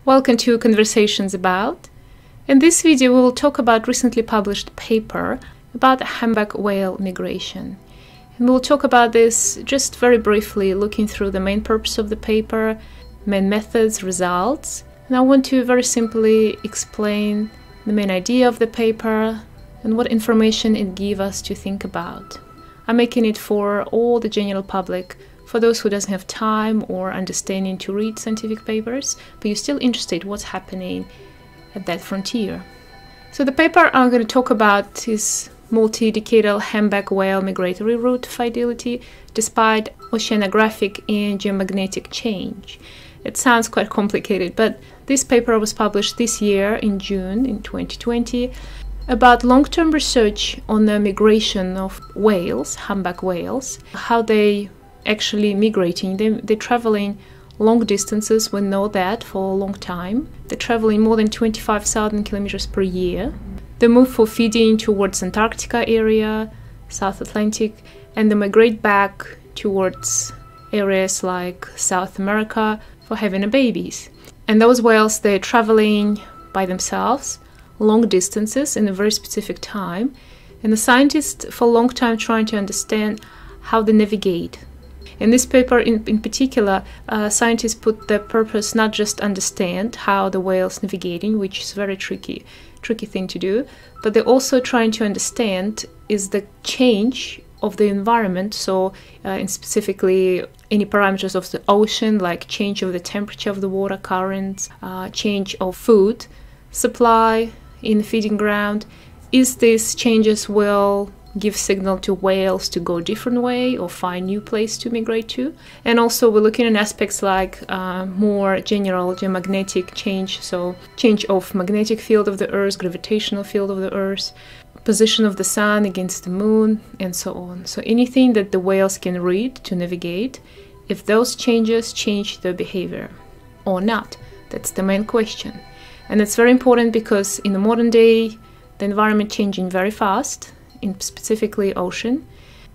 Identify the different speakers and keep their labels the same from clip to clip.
Speaker 1: Welcome to Conversations About. In this video we will talk about recently published paper about humpback whale migration. And we'll talk about this just very briefly, looking through the main purpose of the paper, main methods, results. And I want to very simply explain the main idea of the paper and what information it gives us to think about. I'm making it for all the general public, for those who doesn't have time or understanding to read scientific papers, but you're still interested what's happening at that frontier. So the paper I'm going to talk about is multi-decadal humpback whale migratory route fidelity despite oceanographic and geomagnetic change. It sounds quite complicated, but this paper was published this year in June in 2020 about long-term research on the migration of whales, humpback whales, how they actually migrating. They're traveling long distances, we know that for a long time. They're traveling more than 25,000 kilometers per year. They move for feeding towards Antarctica area, South Atlantic, and they migrate back towards areas like South America for having babies. And those whales, they're traveling by themselves long distances in a very specific time. And the scientists for a long time trying to understand how they navigate. In this paper in particular, scientists put the purpose not just understand how the whale's navigating, which is a very tricky thing to do, but they're also trying to understand is the change of the environment, so in specifically any parameters of the ocean, like change of the temperature of the water currents, change of food supply in the feeding ground. Is these changes will give signal to whales to go a different way or find new place to migrate to? And also we're looking at aspects like more general geomagnetic change, so change of magnetic field of the Earth, gravitational field of the Earth, position of the sun against the moon, and so on. So anything that the whales can read to navigate, if those changes change their behavior or not. That's the main question. And it's very important because in the modern day the environment changing very fast, in specifically ocean,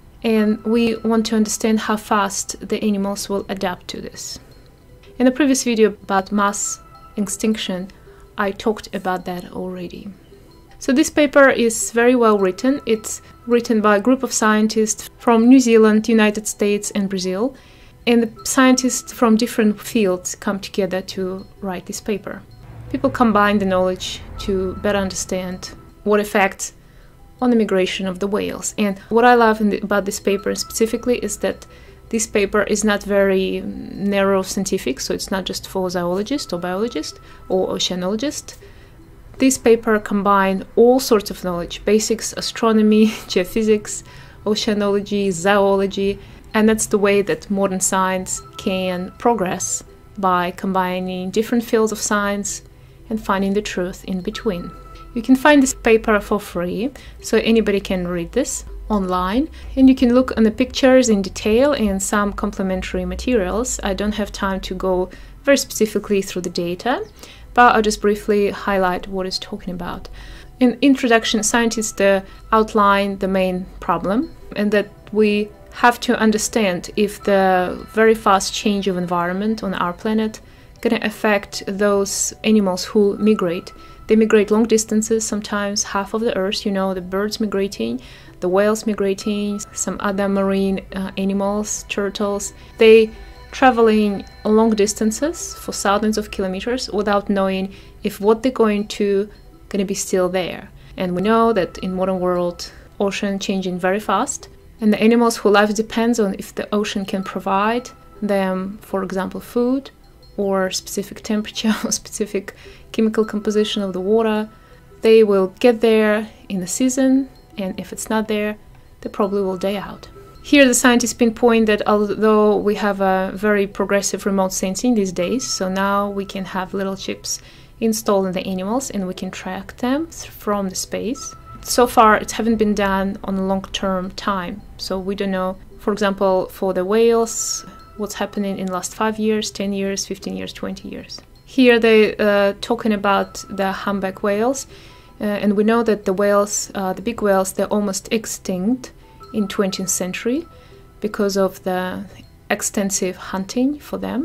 Speaker 1: and we want to understand how fast the animals will adapt to this. In the previous video about mass extinction, I talked about that already. So this paper is very well written. It's written by a group of scientists from New Zealand, United States and Brazil, and the scientists from different fields come together to write this paper. People combine the knowledge to better understand what effects on the migration of the whales. And what I love about this paper specifically is that this paper is not very narrow scientific, so it's not just for zoologists or biologists or oceanologists. This paper combines all sorts of knowledge, basics, astronomy, geophysics, oceanology, zoology, and that's the way that modern science can progress, by combining different fields of science and finding the truth in between. You can find this paper for free, so anybody can read this online, and you can look on the pictures in detail and some complementary materials. I don't have time to go very specifically through the data, but I'll just briefly highlight what it's talking about. In introduction, scientists outline the main problem, and that we have to understand if the very fast change of environment on our planet going to affect those animals who migrate. They migrate long distances, sometimes half of the Earth, the birds migrating, the whales migrating, some other marine animals, turtles. They traveling long distances for thousands of kilometers without knowing if what they're going to be still there. And we know that in modern world, ocean changing very fast, and the animals whose life depends on if the ocean can provide them, for example, food, or specific temperature or specific chemical composition of the water, they will get there in the season, and if it's not there, they probably will die out. Here the scientists pinpoint that although we have a very progressive remote sensing these days, so now we can have little chips installed in the animals and we can track them from the space. So far it haven't been done on a long-term time, so we don't know, for example, for the whales, what's happening in the last 5 years, 10 years, 15 years, 20 years. Here they're talking about the humpback whales, and we know that the whales, the big whales, they're almost extinct in 20th century because of the extensive hunting for them.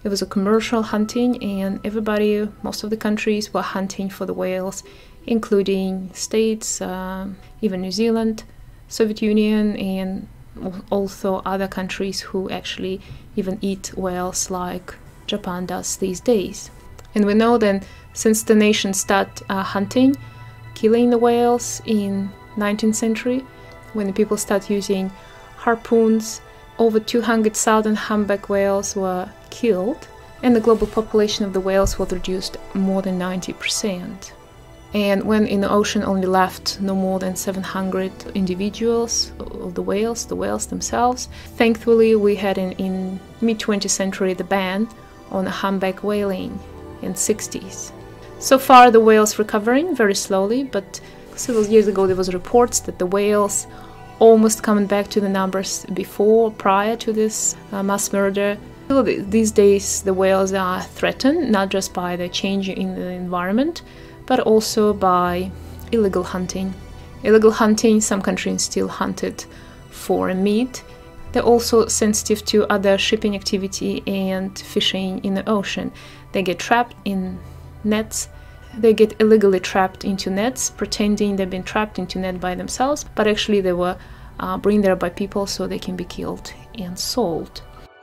Speaker 1: It was a commercial hunting, and everybody, most of the countries were hunting for the whales, including States, even New Zealand, Soviet Union, and also other countries who actually even eat whales like Japan does these days. And we know then, since the nation started hunting, killing the whales in 19th century, when the people start using harpoons, over 200,000 humpback whales were killed, and the global population of the whales was reduced more than 90%. And when in the ocean only left no more than 700 individuals of the whales themselves, thankfully we had in mid-20th century the ban on humpback whaling in 60s. So far the whales recovering very slowly, but several years ago there was reports that the whales almost coming back to the numbers prior to this mass murder. These days the whales are threatened not just by the change in the environment, but also by illegal hunting. Illegal hunting, some countries still hunt it for meat. They're also sensitive to other shipping activity and fishing in the ocean. They get trapped in nets. They get illegally trapped into nets, pretending they've been trapped into net by themselves, but actually they were brought there by people so they can be killed and sold.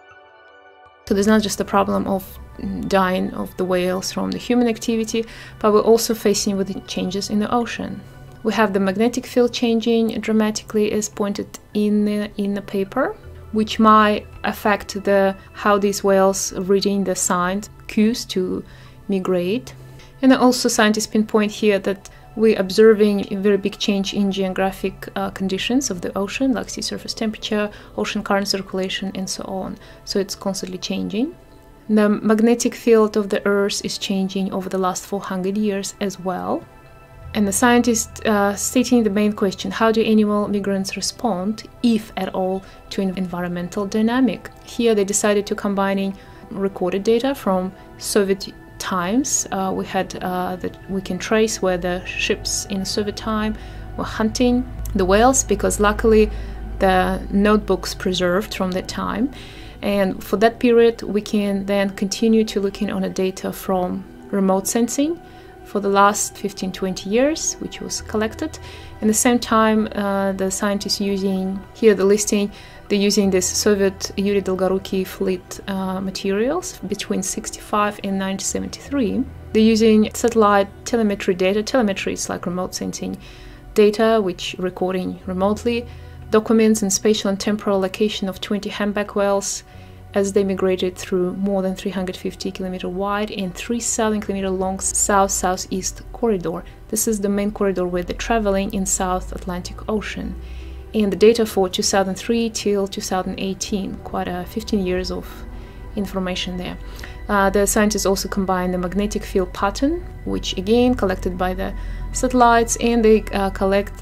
Speaker 1: So there's not just a problem of dying of the whales from the human activity, but we're also facing with the changes in the ocean. We have the magnetic field changing dramatically, as pointed in the paper, which might affect how these whales are reading the signs, cues to migrate. And also scientists pinpoint here that we're observing a very big change in geographic conditions of the ocean, like sea surface temperature, ocean current circulation, and so on. So it's constantly changing. The magnetic field of the Earth is changing over the last 400 years as well. And the scientists stating the main question: how do animal migrants respond, if at all, to an environmental dynamic? Here they decided to combining recorded data from Soviet times. We had that we can trace where the ships in Soviet time were hunting the whales, because luckily the notebooks preserved from that time. And for that period, we can then continue to looking on the data from remote sensing for the last 15-20 years, which was collected. At the same time, the scientists using, here the listing, they're using this Soviet Yuri Dolgoruki fleet materials between 65 and 1973. They're using satellite telemetry data. Telemetry is like remote sensing data, which recording remotely, documents and spatial and temporal location of 20 humpback whales as they migrated through more than 350 km wide and 3,000 km long south-southeast corridor. This is the main corridor where they're traveling in South Atlantic Ocean. And the data for 2003 till 2018, quite 15 years of information there. The scientists also combine the magnetic field pattern, which again collected by the satellites, and they collect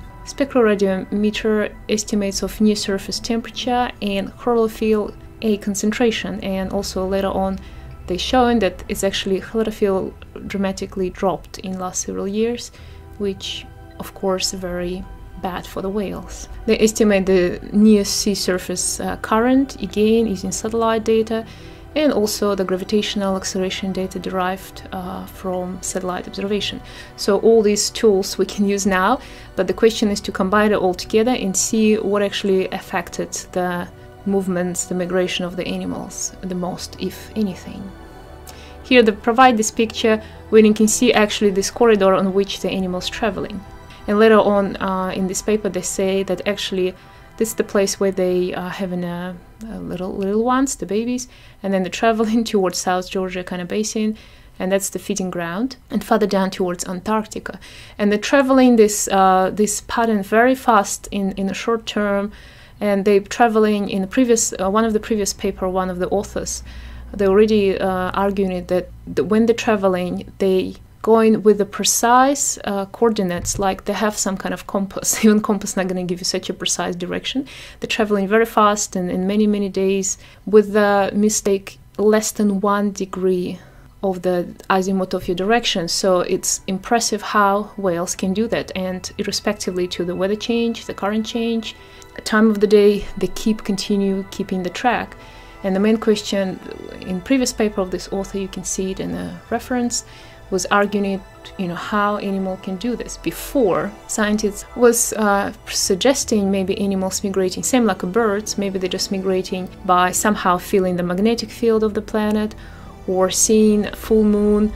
Speaker 1: spectroradiometer estimates of near surface temperature and chlorophyll A concentration, and also later on they shown that it's actually chlorophyll dramatically dropped in last several years, which of course very bad for the whales. They estimate the near sea surface current, again using satellite data, and also the gravitational acceleration data derived from satellite observation. So all these tools we can use now, but the question is to combine it all together and see what actually affected the movements, the migration of the animals the most, if anything. Here they provide this picture where you can see actually this corridor on which the animals traveling. And later on in this paper they say that actually this is the place where they are having little ones, the babies, and then they're traveling towards South Georgia kind of basin, and that's the feeding ground, and further down towards Antarctica. And they're traveling this pattern very fast in a short term, and they're traveling in the previous one of the previous paper, one of the authors, they already arguing that when they're traveling, they going with the precise coordinates, like they have some kind of compass. Even compass not going to give you such a precise direction. They're traveling very fast and in many days with the mistake less than 1 degree of the azimuth of your direction. So it's impressive how whales can do that, and irrespectively to the weather change, the current change, time of the day, they continue keeping the track. And the main question in previous paper of this author, you can see it in the reference, was arguing how animal can do this. Before, scientists was suggesting maybe animals migrating, same like birds, maybe they're just migrating by somehow feeling the magnetic field of the planet, or seeing full moon,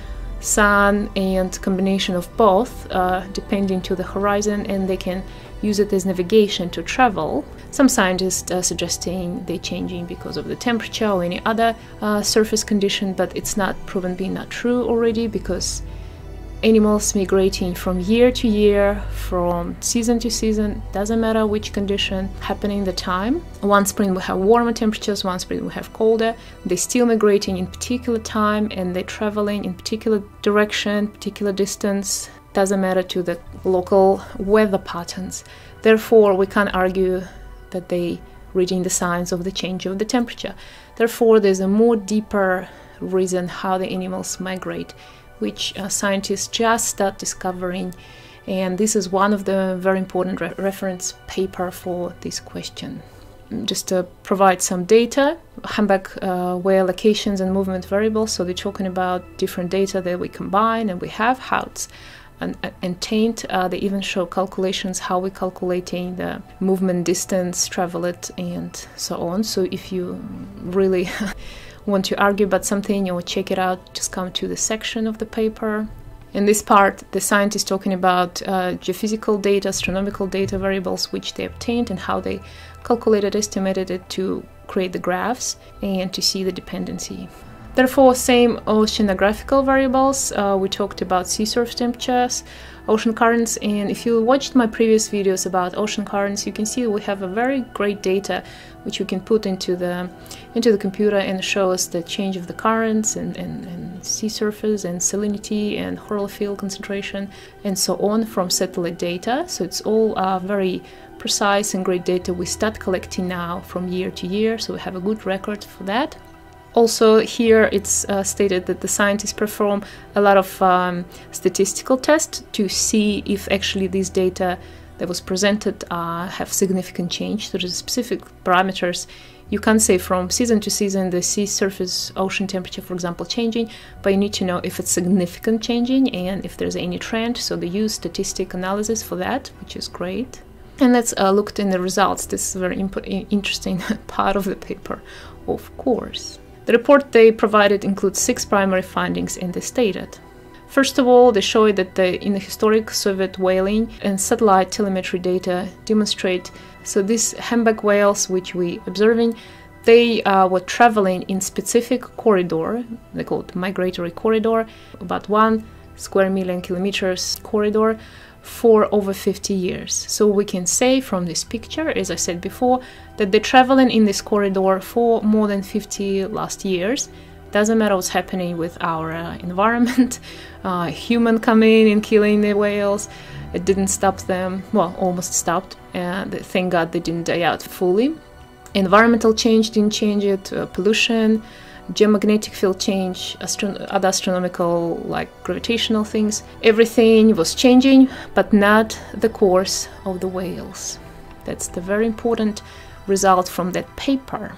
Speaker 1: sun, and combination of both, depending to the horizon, and they can use it as navigation to travel. Some scientists are suggesting they're changing because of the temperature or any other surface condition, but it's not proven being not true already, because animals migrating from year to year, from season to season, doesn't matter which condition happening the time. One spring we have warmer temperatures, one spring we have colder. They're still migrating in particular time, and they're traveling in particular direction, particular distance. Doesn't matter to the local weather patterns. Therefore, we can't argue that they reading the signs of the change of the temperature. Therefore, there's a more deeper reason how the animals migrate, which scientists just start discovering, and this is one of the very important reference paper for this question. Just to provide some data, humpback whale locations and movement variables, so they're talking about different data that we combine and we have how it's obtained. They even show calculations how we're calculating the movement distance traveled and so on. So if you really want to argue about something or check it out, just come to the section of the paper. In this part, the scientists talking about geophysical data, astronomical data variables which they obtained and how they calculated, estimated it to create the graphs and to see the dependency. Therefore, same oceanographical variables. We talked about sea surface temperatures, ocean currents, and if you watched my previous videos about ocean currents, you can see we have a very great data which we can put into the computer and show us the change of the currents and sea surface and salinity and chlorophyll concentration and so on from satellite data. So it's all very precise and great data we start collecting now from year to year, so we have a good record for that. Also here it's stated that the scientists perform a lot of statistical tests to see if actually these data that was presented have significant change. So there's specific parameters. You can't say from season to season the sea surface ocean temperature, for example, changing, but you need to know if it's significant changing and if there's any trend. So they use statistic analysis for that, which is great. And let's look in the results. This is a very interesting part of the paper, of course. The report they provided includes 6 primary findings, and they stated. First of all, they show that in the historic Soviet whaling and satellite telemetry data demonstrate, so these humpback whales which we observing, they were traveling in specific corridor, they call it migratory corridor, about 1 square million kilometers corridor, for over 50 years. So we can say from this picture, as I said before, that they're traveling in this corridor for more than 50 last years. Doesn't matter what's happening with our environment, human coming and killing the whales, it didn't stop them, well, almost stopped, and thank God they didn't die out fully. Environmental change didn't change it, pollution, geomagnetic field change, other astronomical like gravitational things. Everything was changing, but not the course of the whales. That's the very important result from that paper.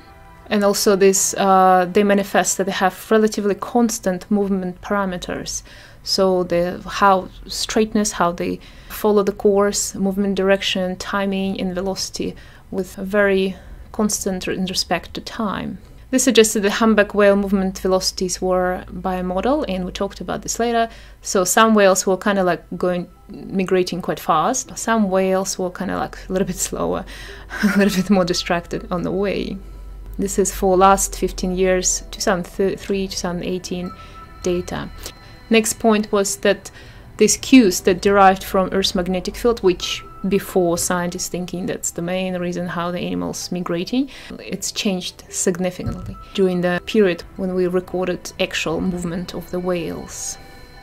Speaker 1: And also this, they manifest that they have relatively constant movement parameters. So how straightness, how they follow the course, movement direction, timing, and velocity with very constant in respect to time. This suggested the humpback whale movement velocities were by a model, and we talked about this later. So some whales were kind of like migrating quite fast. Some whales were kind of like a little bit slower, a little bit more distracted on the way. This is for last 15 years, 2003, 2018 data. Next point was that these cues that derived from Earth's magnetic field, which before scientists thinking that's the main reason how the animals migrating, it's changed significantly during the period when we recorded actual movement of the whales.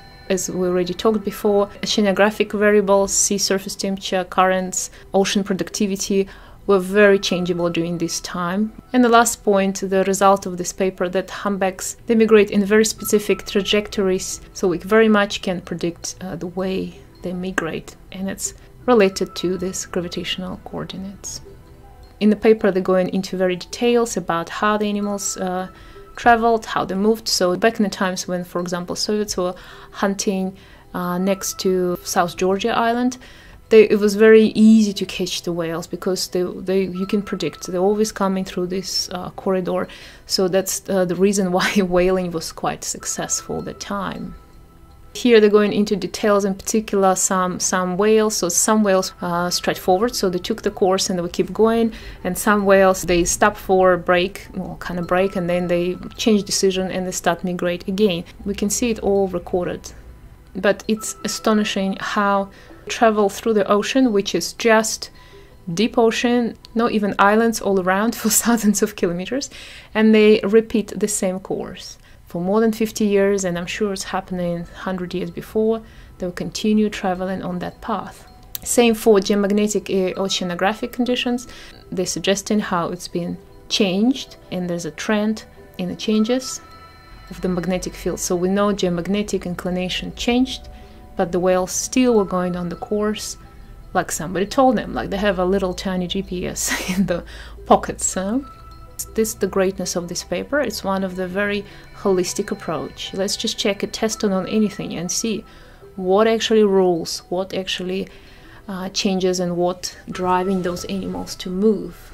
Speaker 1: As we already talked before, oceanographic variables, sea surface temperature, currents, ocean productivity were very changeable during this time. And the last point, the result of this paper, that humpbacks, they migrate in very specific trajectories, so we very much can predict the way they migrate, and it's related to these gravitational coordinates. In the paper, they're going into very details about how the animals traveled, how they moved. So back in the times when, for example, Soviets were hunting next to South Georgia Island, it was very easy to catch the whales because you can predict they're always coming through this corridor. So that's the reason why whaling was quite successful at the time. Here they're going into details, in particular some whales. So some whales straightforward, so they took the course and they would keep going, and some whales they stop for a break, well, kind of break, and then they change decision and they start migrate again. We can see it all recorded. But it's astonishing how travel through the ocean, which is just deep ocean, not even islands all around for thousands of kilometers, and they repeat the same course for more than 50 years, and I'm sure it's happening 100 years before. They'll continue traveling on that path. Same for geomagnetic oceanographic conditions. They're suggesting how it's been changed, and there's a trend in the changes of the magnetic field. So we know geomagnetic inclination changed, but the whales still were going on the course like somebody told them, like they have a little tiny GPS in the pockets. This is the greatness of this paper. It's one of the very holistic approach. Let's just check it, test it on anything and see what actually rules, what actually changes, and what driving those animals to move.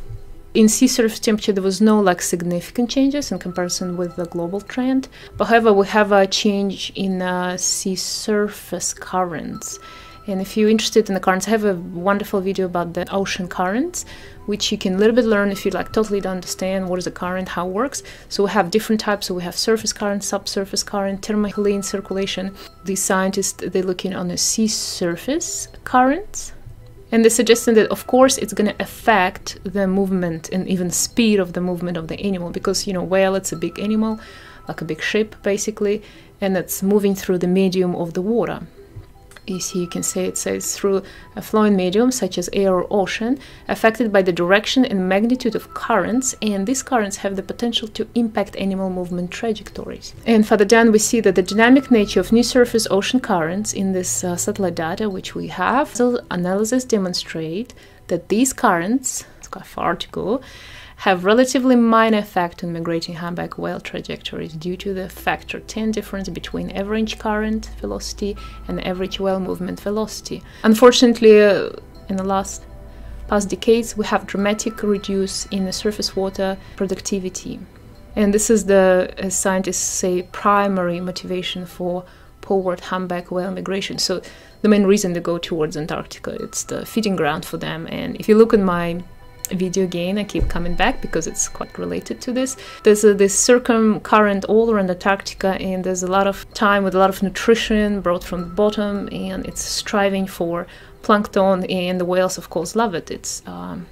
Speaker 1: In sea surface temperature, there was no significant changes in comparison with the global trend. But however, we have a change in sea surface currents. And if you're interested in the currents, I have a wonderful video about the ocean currents, which you can a little bit learn if you totally don't understand what is a current, how it works. So we have different types. So we have surface current, subsurface current, thermohaline circulation. These scientists, they're looking on the sea surface currents. And they're suggesting that, of course, it's going to affect the movement and even speed of the movement of the animal, because, whale, it's a big animal, like a big ship, basically, and it's moving through the medium of the water. You see, you can say it says through a flowing medium such as air or ocean, affected by the direction and magnitude of currents, and these currents have the potential to impact animal movement trajectories. And further down, we see that the dynamic nature of near surface ocean currents in this satellite data which we have, so analysis demonstrate that these currents, it's quite far to go, have relatively minor effect on migrating humpback whale trajectories due to the factor 10 difference between average current velocity and average whale movement velocity. Unfortunately, in the past decades, we have dramatic reduce in the surface water productivity. And this is the, as scientists say, primary motivation for poleward humpback whale migration. So the main reason they go towards Antarctica, it's the feeding ground for them. And if you look at my video again, I keep coming back because it's quite related to this. There's this circumcurrent all around Antarctica, and there's a lot of time with a lot of nutrition brought from the bottom, and it's striving for plankton, and the whales, of course, love it. It's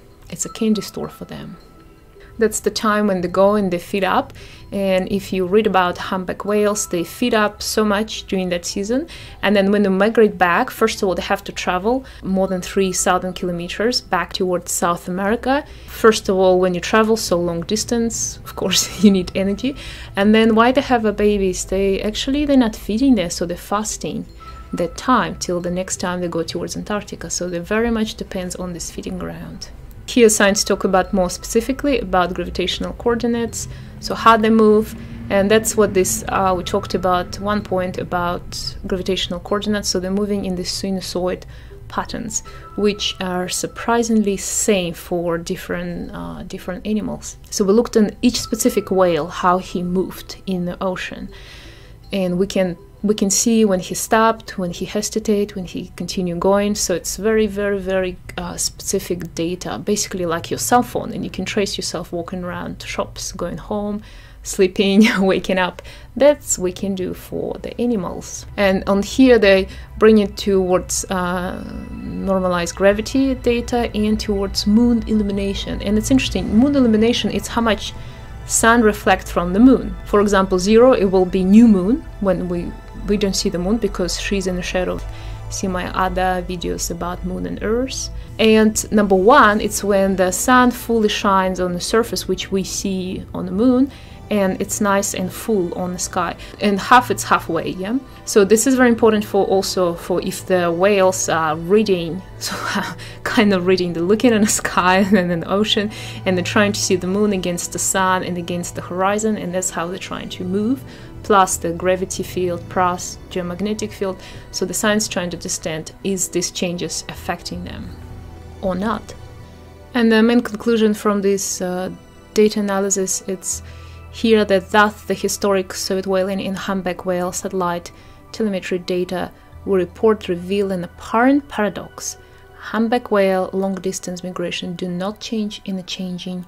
Speaker 1: a candy store for them. That's the time when they go and they feed up. And if you read about humpback whales, they feed up so much during that season. And then when they migrate back, first of all, they have to travel more than 3,000 kilometers back towards South America. First of all, when you travel so long distance, of course, you need energy. And then why they have babies? They're not feeding there, so they're fasting that time till the next time they go towards Antarctica. So they very much depends on this feeding ground. Here, science talk about more specifically about gravitational coordinates, so how they move, and that's what this we talked about one point about gravitational coordinates. So they're moving in the sinusoid patterns, which are surprisingly same for different animals. So we looked at each specific whale, how he moved in the ocean, and we can see when he stopped, when he hesitated, when he continued going. So it's very, very, very specific data, basically like your cell phone, and you can trace yourself walking around shops, going home, sleeping, waking up. That's what we can do for the animals. And on here they bring it towards normalized gravity data and towards moon illumination. And it's interesting, moon illumination, it's how much sun reflects from the moon. For example, 0, it will be new moon when we don't see the moon because she's in the shadow. See my other videos about moon and earth. And number 1, it's when the sun fully shines on the surface, which we see on the moon. and it's nice and full on the sky, and it's halfway, yeah. So this is very important for also for if the whales are reading, so kind of reading, they're looking in the sky and in the ocean, and they're trying to see the moon against the sun and against the horizon, and that's how they're trying to move, plus the gravity field, plus geomagnetic field. So the science trying to understand, is these changes affecting them or not? And the main conclusion from this data analysis, it's here that thus the historic Soviet whaling and humpback whale satellite telemetry data will reveal an apparent paradox. Humpback whale long-distance migration do not change in a changing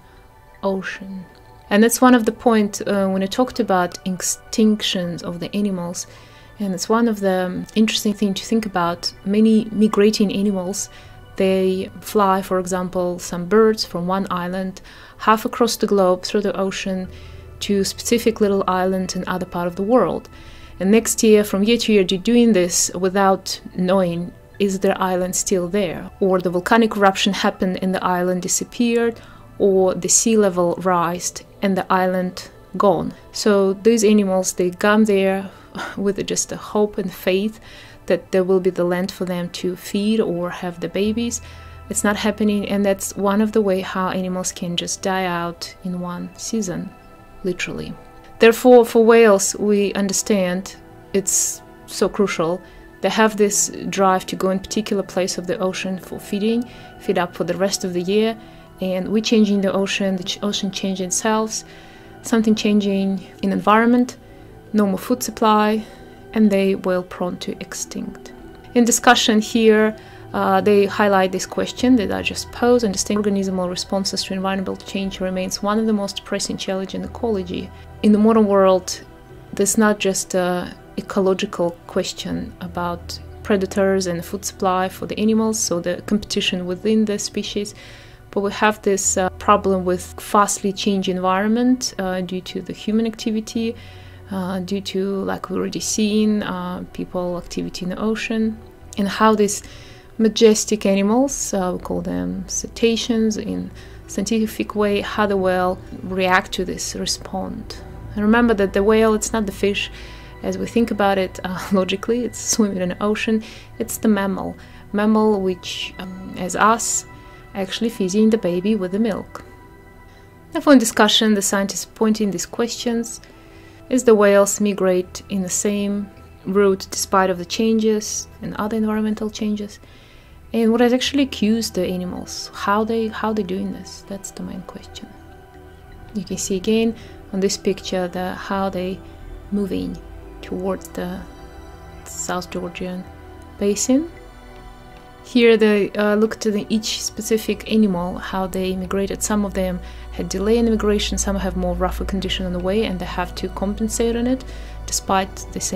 Speaker 1: ocean. And that's one of the points when I talked about extinctions of the animals. And it's one of the interesting things to think about. Many migrating animals, they fly, for example, some birds from one island half across the globe through the ocean to a specific little island in other part of the world. And next year, from year to year, they're doing this without knowing, is their island still there? Or the volcanic eruption happened and the island disappeared, or the sea level rised and the island gone. So these animals, they come there with just a hope and faith that there will be the land for them to feed or have the babies. It's not happening, and that's one of the way how animals can just die out in one season, literally. Therefore, for whales, we understand it's so crucial. They have this drive to go in particular place of the ocean for feed up for the rest of the year, and we're changing the ocean changing itself, something changing in environment, no more food supply, and they will prone to extinct. In discussion here, they highlight this question that I just posed: understanding organismal responses to environmental change remains one of the most pressing challenges in ecology. In the modern world, there's not just an ecological question about predators and food supply for the animals, so the competition within the species, but we have this problem with fastly changing environment due to the human activity, due to, like we already seen, people activity in the ocean, and how these majestic animals, we call them cetaceans in scientific way, how the whale react to this, respond. And remember that the whale, it's not the fish as we think about it logically, it's swimming in the ocean, it's the mammal which, as us, actually feeding the baby with the milk. Therefore, in discussion, the scientists pointing these questions: is the whales migrate in the same route despite of the changes and other environmental changes? And what has actually caused the animals? How they doing this? That's the main question. You can see again on this picture how they moving towards the South Georgian basin. Here they looked at each specific animal, how they migrated. Some of them had delay in immigration, some have more rougher condition on the way, and they have to compensate on it. Despite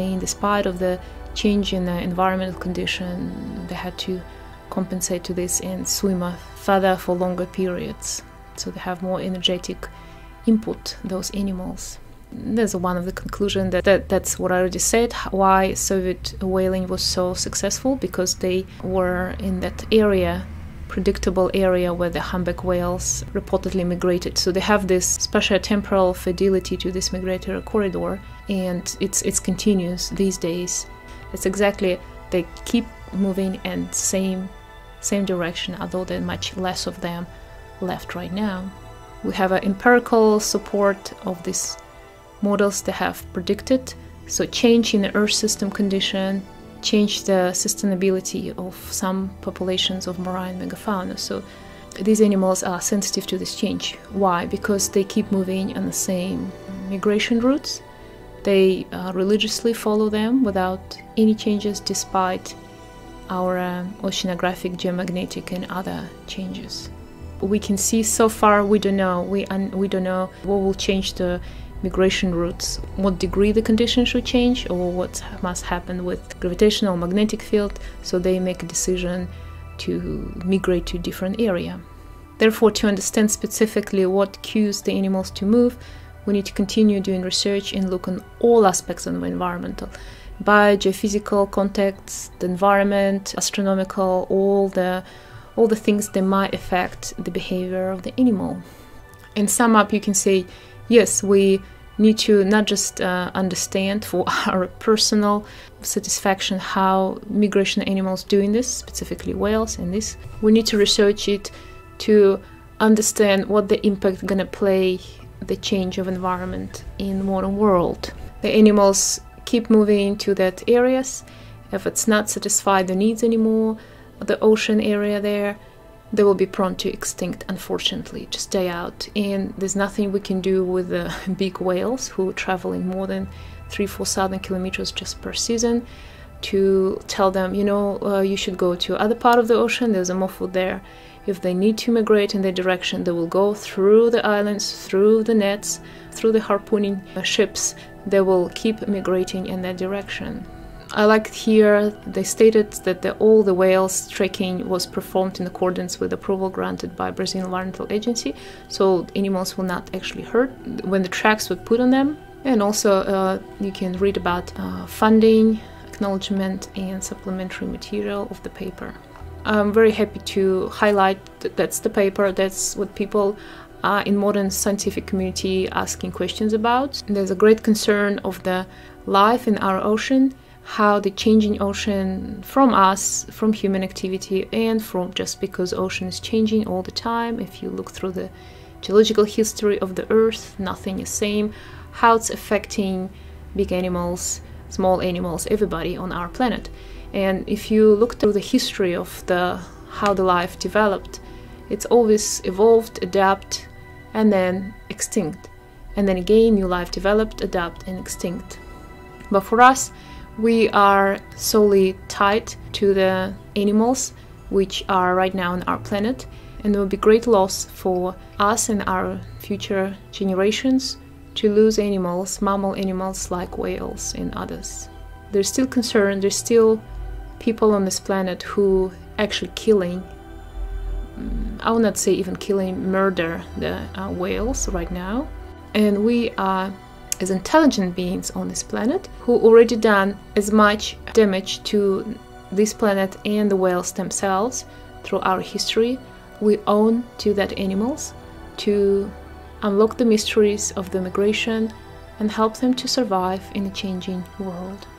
Speaker 1: of the change in the environmental condition, they had to compensate to this and swim further for longer periods. So they have more energetic input, those animals. There's one of the conclusions that's what I already said, why Soviet whaling was so successful, because they were in that area, predictable area where the humpback whales reportedly migrated. So they have this spatiotemporal fidelity to this migratory corridor, and it's continuous these days. It's exactly, they keep moving in same direction, although there are much less of them left right now. We have an empirical support of these models that have predicted. So change in the Earth system condition, change the sustainability of some populations of marine megafauna. So these animals are sensitive to this change. Why? Because they keep moving on the same migration routes. They religiously follow them without any changes, despite our oceanographic, geomagnetic, and other changes. We can see so far we don't know. We don't know what will change the migration routes, what degree the conditions should change, or what must happen with gravitational magnetic field, so they make a decision to migrate to a different area. Therefore, to understand specifically what cues the animals to move, we need to continue doing research and look on all aspects of the environmental, biogeophysical contexts, the environment, astronomical, all the things that might affect the behavior of the animal. In sum up, you can say, yes, we need to not just understand for our personal satisfaction how migration animals doing this, specifically whales and this. We need to research it to understand what the impact gonna play the change of environment in the modern world. The animals keep moving to that areas. If it's not satisfied the needs anymore, the ocean area there, they will be prone to extinct, unfortunately, just die out. And there's nothing we can do with the big whales who are traveling more than 3,000-4,000 kilometers just per season to tell them, you should go to other part of the ocean, there's more food there. If they need to migrate in that direction, they will go through the islands, through the nets, through the harpooning ships. They will keep migrating in that direction. I liked here they stated that all the whales tracking was performed in accordance with approval granted by Brazilian Environmental Agency, so animals will not actually hurt when the tracks were put on them. And also you can read about funding, acknowledgement and supplementary material of the paper. I'm very happy to highlight that that's the paper, that's what people in modern scientific community asking questions about. There's a great concern of the life in our ocean, how the changing ocean from us, from human activity, and from just because ocean is changing all the time. If you look through the geological history of the earth, nothing is same, how it's affecting big animals, small animals, everybody on our planet. And if you look through the history of how the life developed, it's always evolved, adapt, and then extinct. And then again, new life developed, adapt, and extinct. But for us, we are solely tied to the animals which are right now on our planet, and there will be great loss for us and our future generations to lose animals, mammal animals like whales and others. There's still concern, there's still people on this planet who actually killing, I will not say even killing, murder the whales right now. And we are, as intelligent beings on this planet, who already done as much damage to this planet and the whales themselves through our history, we owe to that animals to unlock the mysteries of the migration and help them to survive in a changing world.